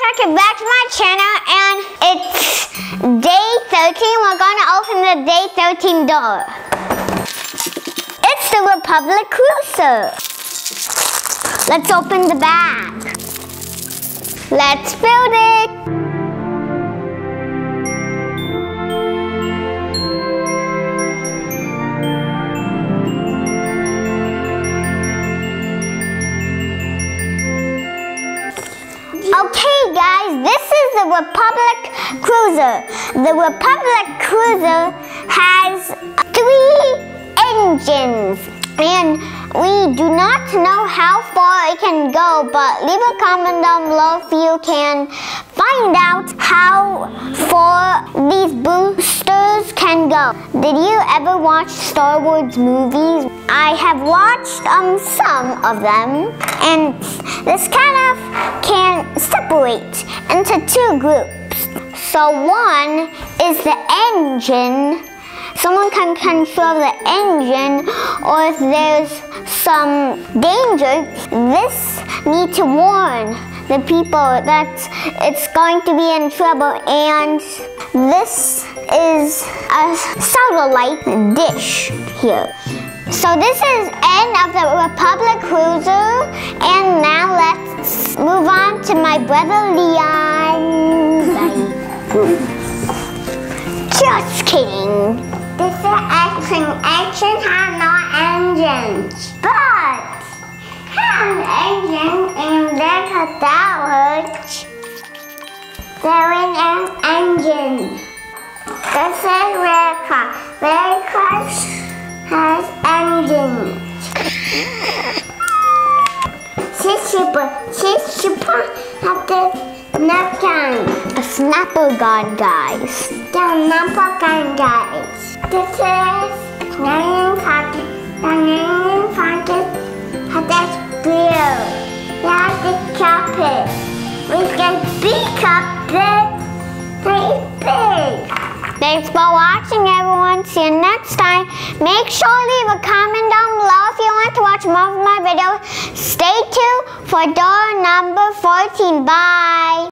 welcome back to my channel, and it's day 13. We're gonna open the day 13 door. It's the Republic Cruiser. Let's open the bag. Let's build it. Okay guys, this is the Republic Cruiser. The Republic Cruiser has 3 engines, and we do not know how far it can go, but leave a comment down below if you can find out how far these boosters can go. Did you ever watch Star Wars movies? I have watched some of them, and this kind of can separate into 2 groups. So one is the engine. Someone can control the engine, or if there's some danger, this needs to warn the people that it's going to be in trouble, and this is a satellite dish here. So this is end of the Republic Cruiser, and now let's move on to my brother Leon. Just kidding. This is action. Action has no engines, but has an engine, and there's a damage. There is an engine. This is Red Cross. Red Cross has engines. Shipper has the snap gun. A snapper gun, guys. The snapper gun, guys. This is Union Pocket. The Union Pocket has this beer. There's the chocolate. We can pick up this pretty big. Thanks for watching, everyone. See you next time. Make sure to leave a comment down below if you want to watch more of my videos. Stay tuned for door number 14. Bye.